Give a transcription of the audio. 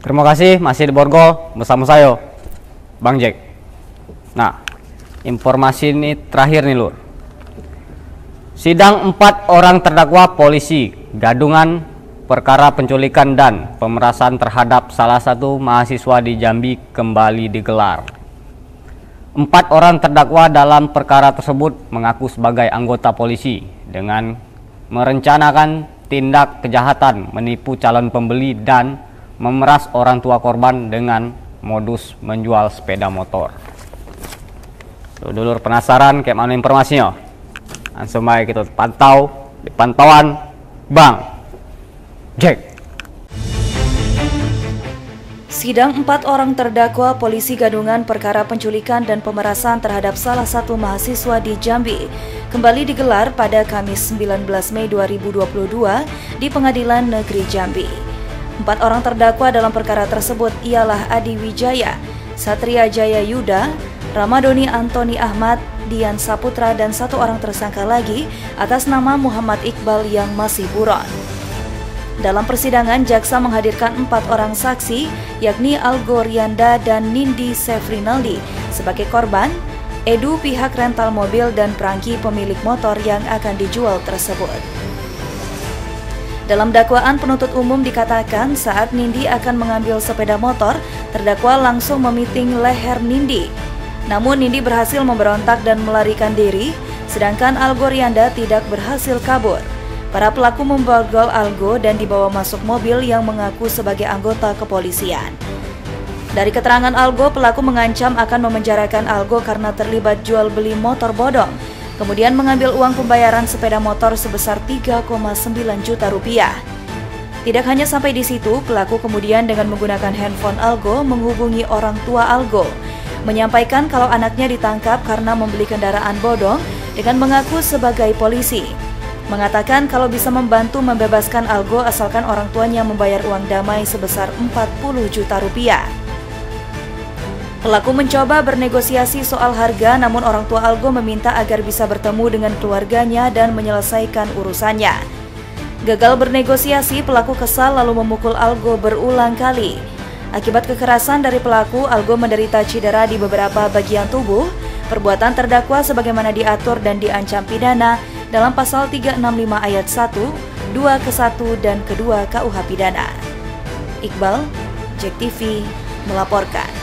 Terima kasih masih di Borgol bersama saya, Bang Jack. Nah, informasi ini terakhir nih Lur. Sidang 4 orang terdakwa polisi gadungan perkara penculikan dan pemerasan terhadap salah satu mahasiswa di Jambi kembali digelar. 4 orang terdakwa dalam perkara tersebut mengaku sebagai anggota polisi dengan merencanakan tindak kejahatan menipu calon pembeli dan memeras orang tua korban dengan modus menjual sepeda motor. Dulur penasaran kayak mana informasinya? Langsung baik kita pantau di pantauan Bang Jack. Sidang 4 orang terdakwa polisi gadungan perkara penculikan dan pemerasan terhadap salah satu mahasiswa di Jambi kembali digelar pada Kamis 19 Mei 2022 di Pengadilan Negeri Jambi. 4 orang terdakwa dalam perkara tersebut ialah Adi Wijaya, Satria Jaya Yuda, Ramadoni Antoni Ahmad, Dian Saputra, dan 1 orang tersangka lagi atas nama Muhammad Iqbal yang masih buron. Dalam persidangan, jaksa menghadirkan 4 orang saksi, yakni Algo Rianda dan Nindi Sefrinaldi sebagai korban, Edu pihak rental mobil, dan Prangki pemilik motor yang akan dijual tersebut. Dalam dakwaan, penuntut umum dikatakan saat Nindi akan mengambil sepeda motor, terdakwa langsung memiting leher Nindi. Namun Nindi berhasil memberontak dan melarikan diri, sedangkan Algo Rianda tidak berhasil kabur. Para pelaku memborgol Algo dan dibawa masuk mobil yang mengaku sebagai anggota kepolisian. Dari keterangan Algo, pelaku mengancam akan memenjarakan Algo karena terlibat jual beli motor bodong, kemudian mengambil uang pembayaran sepeda motor sebesar 3,9 juta rupiah. Tidak hanya sampai di situ, pelaku kemudian dengan menggunakan handphone Algo menghubungi orang tua Algo, menyampaikan kalau anaknya ditangkap karena membeli kendaraan bodong dengan mengaku sebagai polisi. Mengatakan kalau bisa membantu membebaskan Algo asalkan orang tuanya membayar uang damai sebesar 40 juta rupiah. Pelaku mencoba bernegosiasi soal harga, namun orang tua Algo meminta agar bisa bertemu dengan keluarganya dan menyelesaikan urusannya. Gagal bernegosiasi, pelaku kesal lalu memukul Algo berulang kali. Akibat kekerasan dari pelaku, Algo menderita cedera di beberapa bagian tubuh. Perbuatan terdakwa sebagaimana diatur dan diancam pidana dalam pasal 365 ayat 1, 2 ke 1 dan kedua KUH Pidana. Iqbal, Jack TV melaporkan.